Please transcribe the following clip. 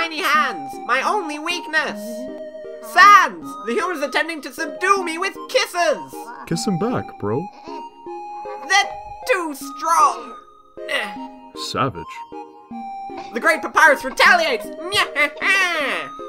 tiny hands, my only weakness. Sans, the humans attempting to subdue me with kisses. Kiss him back, bro. They're too strong. Savage. The great papyrus retaliates.